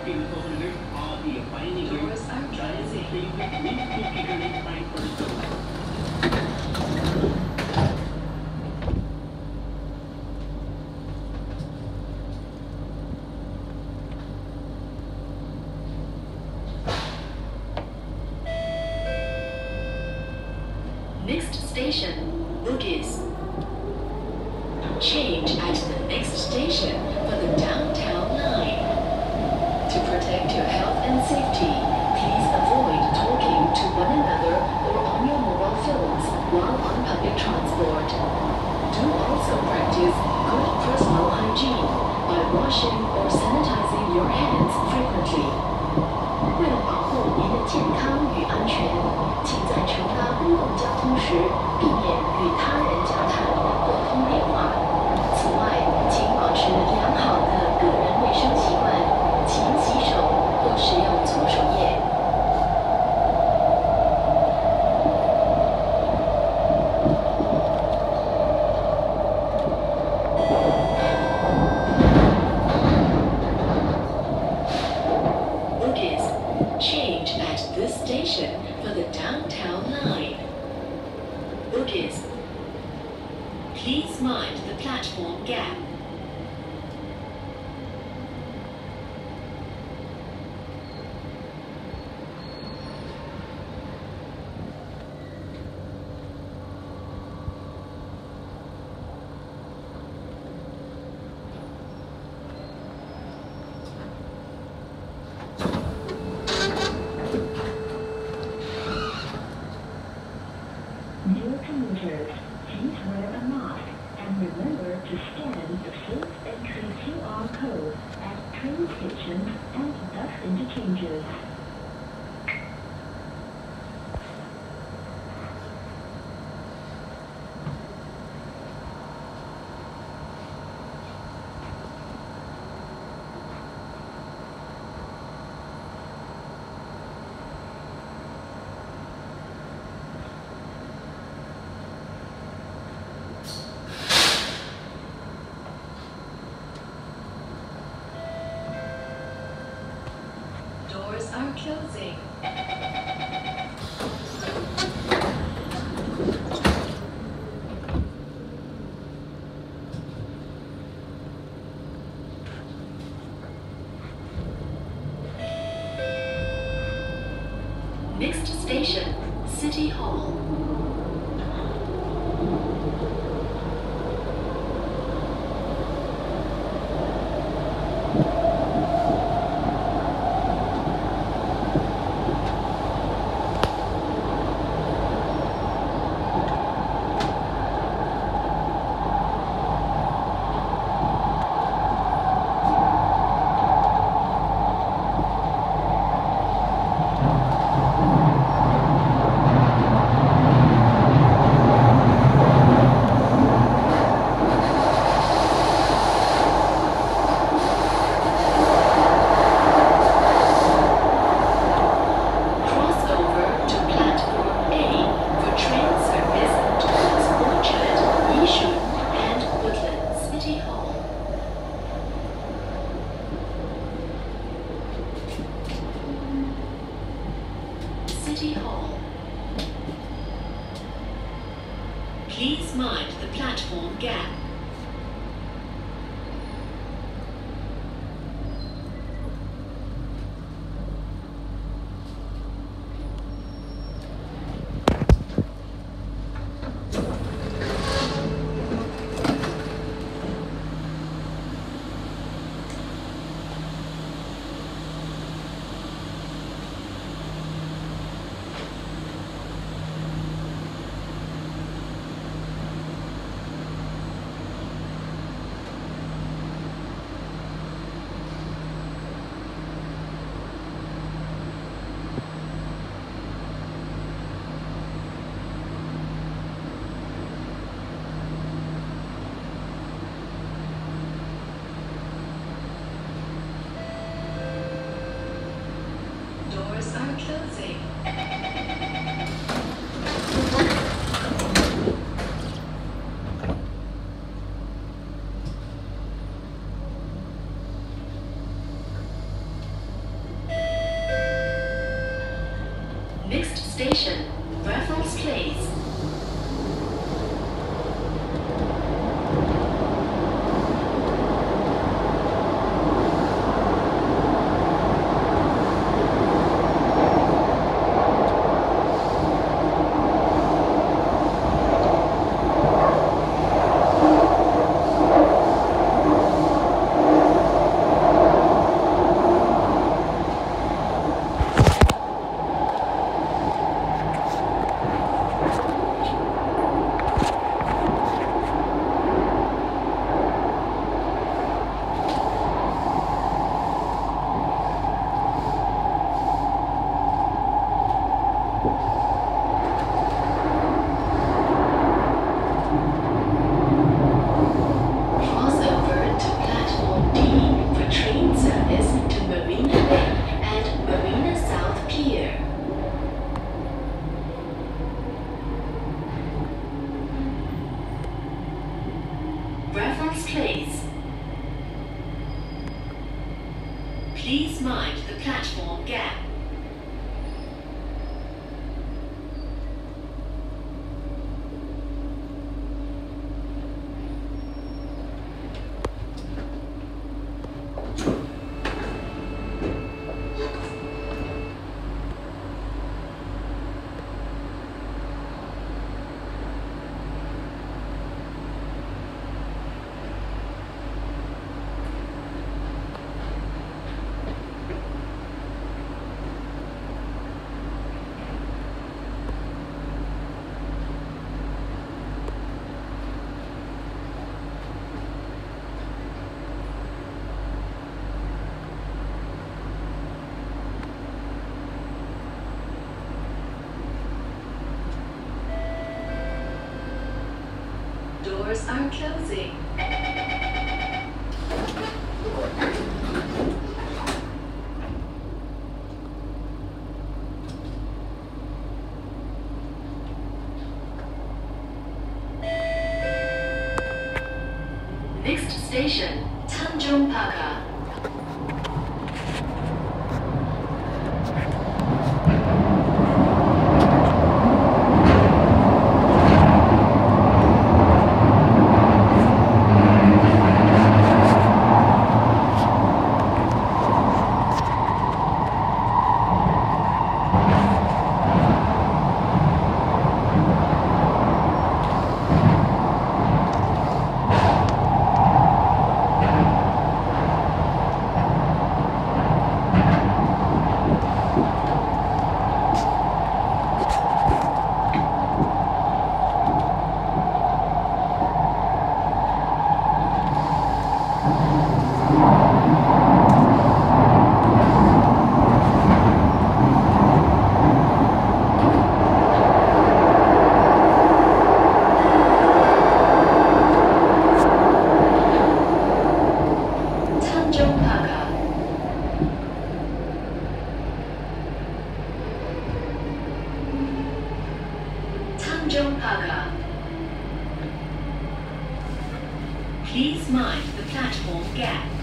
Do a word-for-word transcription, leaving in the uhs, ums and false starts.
Doors are closing. Next station, Bugis. Change at the next station for the downtown line. To protect your health and safety, please avoid talking to one another or on your mobile phones while on public transport. Do also practice good personal hygiene by washing or sanitizing your hands frequently. 为了保护您的健康与安全，请在乘搭公共交通时避免与他人交谈或通电话。此外，请保持良好的个人卫生习惯，勤洗手或使用搓手液。Change at this station for the downtown line. Bugis. Please mind the platform gap. Dear commuters, please wear a mask and remember to scan the safe entry Q R code at train stations and bus interchanges. Doors are closing. Next station, City Hall. City Hall. Please mind the platform gap. Doors are closing. station, Raffles Place. Raffles Place. Please mind the platform gap. Doors are closing. Next station, Tanjong Pagar. Tanjong Pagar. Please mind the platform gap.